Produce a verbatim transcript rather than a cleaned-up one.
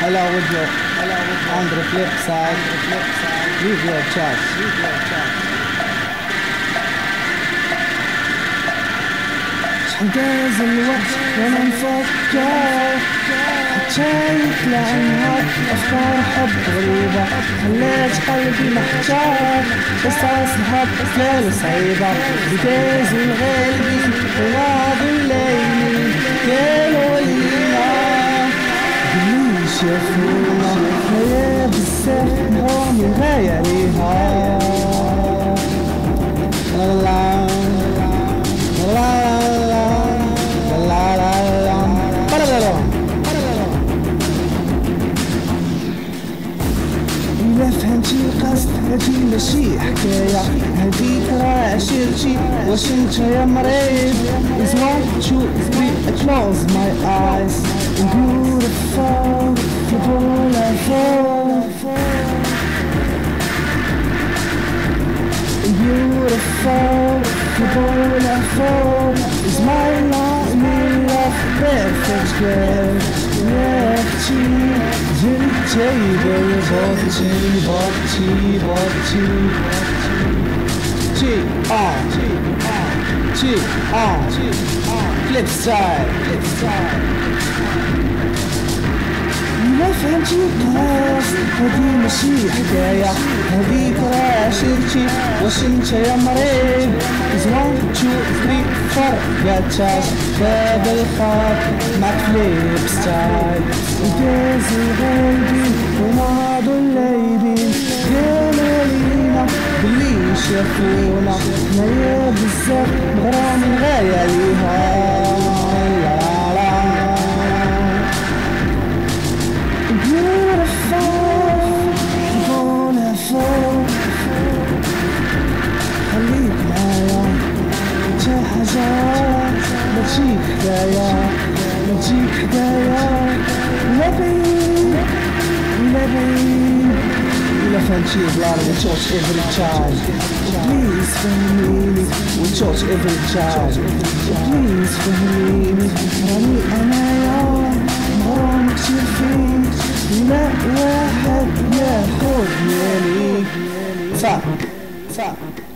Hello with you. On the flip side. Leave your chat. حجاز الوقت وانا مفكر حتى يطلع نهار افكار حب غريبة خليت قلبي محتار بس اصحاب ليلة صعيبة بجاز الغالبي وراض الليل قالوا لينا قلي شافونا حياة بزاف نهار غاية ليها لا لا إلا فهمتي القصد هادي ماشي حكاية هاديك راه عشيرتي واش انت يا مريض Is one, two, three, I close my eyes And beautiful, beautiful Beautiful, beautiful Is my love, my love, perfect girl ياختي جنتي بوضتي بوضتي بوضتي تي اه تي اه فليب سايد فليب سايد إلا فهمتي القصد هادي ماشي حكاية هاديك راه عشيرتي واش انت يا مريض Is one, two, three, four قاتاش باب الخط معك فليب ستايل وجاز الغايبين وناضوا الليبين قالوا لينا بلي شافونا حنايا بزاف مغرامين غاية ليها خليك معايا انت حاجة ما تجيك حدايا ما تجيك حدايا لا بعيد لا بعيد إلا فهمتي بلاد we touch every time Please فهميني we touch every time Please فهميني راني أنايا مغرام كتير فيك لا واحد ياخد ياليك صح صح